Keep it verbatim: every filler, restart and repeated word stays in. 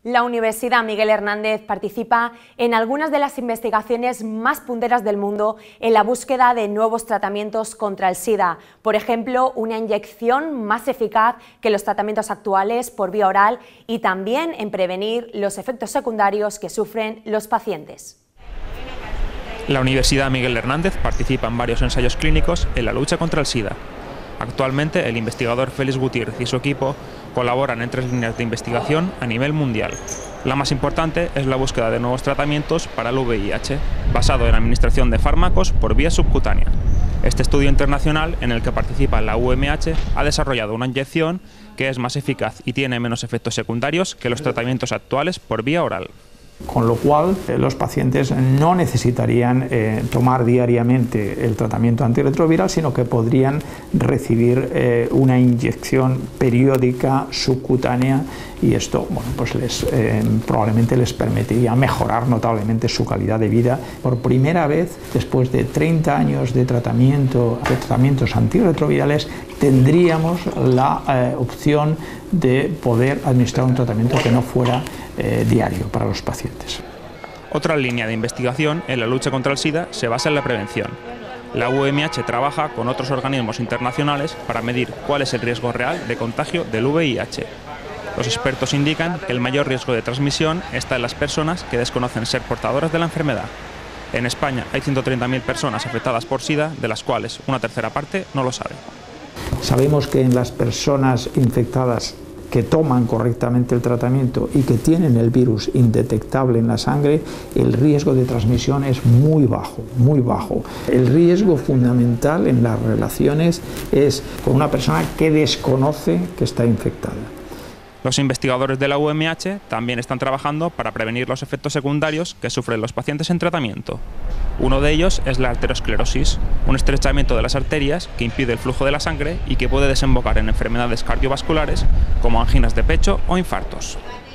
La Universidad Miguel Hernández participa en algunas de las investigaciones más punteras del mundo en la búsqueda de nuevos tratamientos contra el SIDA. Por ejemplo, una inyección más eficaz que los tratamientos actuales por vía oral y también en prevenir los efectos secundarios que sufren los pacientes. La Universidad Miguel Hernández participa en varios ensayos clínicos en la lucha contra el SIDA. Actualmente, el investigador Félix Gutiérrez y su equipo colaboran en tres líneas de investigación a nivel mundial. La más importante es la búsqueda de nuevos tratamientos para el V I H, basado en la administración de fármacos por vía subcutánea. Este estudio internacional, en el que participa la U M H, ha desarrollado una inyección que es más eficaz y tiene menos efectos secundarios que los tratamientos actuales por vía oral. Con lo cual, eh, los pacientes no necesitarían eh, tomar diariamente el tratamiento antirretroviral, sino que podrían recibir eh, una inyección periódica subcutánea, y esto bueno, pues les, eh, probablemente les permitiría mejorar notablemente su calidad de vida. Por primera vez, después de treinta años de tratamiento, de tratamientos antirretrovirales, tendríamos la eh, opción de poder administrar un tratamiento que no fuera eh, diario para los pacientes. Otra línea de investigación en la lucha contra el SIDA se basa en la prevención. La U M H trabaja con otros organismos internacionales para medir cuál es el riesgo real de contagio del V I H. Los expertos indican que el mayor riesgo de transmisión está en las personas que desconocen ser portadoras de la enfermedad. En España hay ciento treinta mil personas afectadas por SIDA, de las cuales una tercera parte no lo sabe. Sabemos que en las personas infectadas que toman correctamente el tratamiento y que tienen el virus indetectable en la sangre, el riesgo de transmisión es muy bajo, muy bajo. El riesgo fundamental en las relaciones es con una persona que desconoce que está infectada. Los investigadores de la U M H también están trabajando para prevenir los efectos secundarios que sufren los pacientes en tratamiento. Uno de ellos es la arteriosclerosis, un estrechamiento de las arterias que impide el flujo de la sangre y que puede desembocar en enfermedades cardiovasculares como anginas de pecho o infartos.